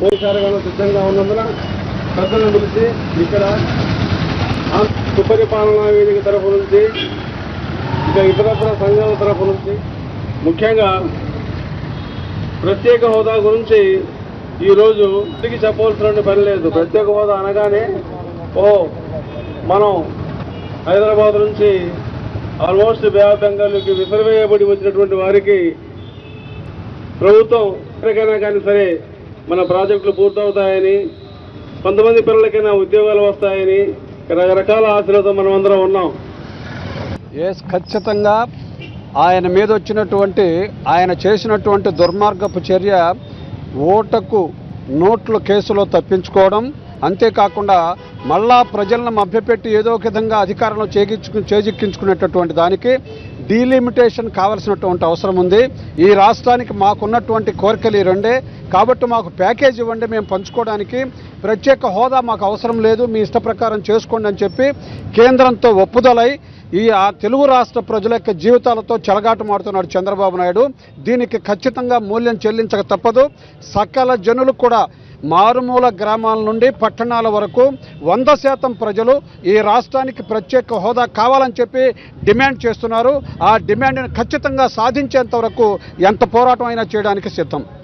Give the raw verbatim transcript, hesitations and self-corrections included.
పోలీసారుగాను సిద్ధంగా ఉన్నందున పెద్దలను పిలిచి ఇక్కడ సుపరిపాలనా వేదిక తరఫు నుంచి ఇక ఇతరత్ర సంఘాల తరఫు నుంచి ముఖ్యంగా ప్రత్యేక హోదా గురించి ఈరోజు ఇంటికి చెప్పవలసిన పని లేదు. ప్రత్యేక హోదా అనగానే ఓ మనం హైదరాబాద్ నుంచి ఆల్మోస్ట్ బే ఆఫ్ బెంగాల్కి విసిరివేయబడి వచ్చినటువంటి వారికి ప్రభుత్వం ఎక్కడికైనా కానీ సరే మన ప్రాజెక్టులు పూర్తవుతాయని, కొంతమంది పిల్లలకైనా ఉద్యోగాలు వస్తాయని రకరకాల ఆశలతో మనం అందరం ఉన్నాం. ఎస్, ఖచ్చితంగా ఆయన మీద వచ్చినటువంటి ఆయన చేసినటువంటి దుర్మార్గపు చర్య ఓటకు నోట్ల కేసులో తప్పించుకోవడం, అంతేకాకుండా మళ్ళా ప్రజలను మభ్యపెట్టి ఏదో ఒక విధంగా అధికారంలో చేజిక్కు చేజిక్కించుకునేటటువంటి దానికి డీలిమిటేషన్ కావాల్సినటువంటి అవసరం ఉంది. ఈ రాష్ట్రానికి మాకున్నటువంటి కోరికలు ఈ రెండే, కాబట్టి మాకు ప్యాకేజ్ ఇవ్వండి, మేము పంచుకోవడానికి ప్రత్యేక హోదా మాకు అవసరం లేదు, మీ ఇష్ట ప్రకారం చేసుకోండి అని చెప్పి కేంద్రంతో ఒప్పుదలై ఈ ఆ తెలుగు రాష్ట్ర ప్రజల యొక్క జీవితాలతో చెలగాటమాడుతున్నాడు చంద్రబాబు నాయుడు. దీనికి ఖచ్చితంగా మూల్యం చెల్లించక తప్పదు. సకల జనులు కూడా మారుమూల గ్రామాల నుండి పట్టణాల వరకు వంద శాతం ప్రజలు ఈ రాష్ట్రానికి ప్రత్యేక హోదా కావాలని చెప్పి డిమాండ్ చేస్తున్నారు. ఆ డిమాండ్ని ఖచ్చితంగా సాధించేంత వరకు ఎంత పోరాటం అయినా చేయడానికి సిద్ధం.